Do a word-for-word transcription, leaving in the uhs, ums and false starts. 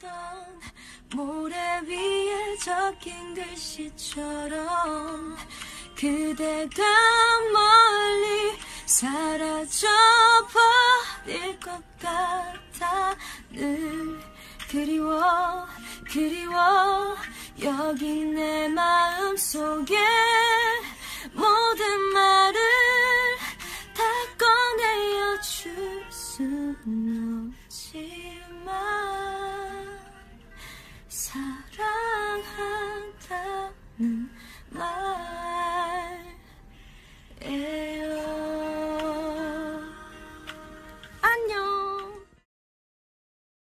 모래 위에 적힌 글씨처럼 그대가 멀리 사라져버릴 것 같아. 늘 그리워 그리워 여기 내 마음속에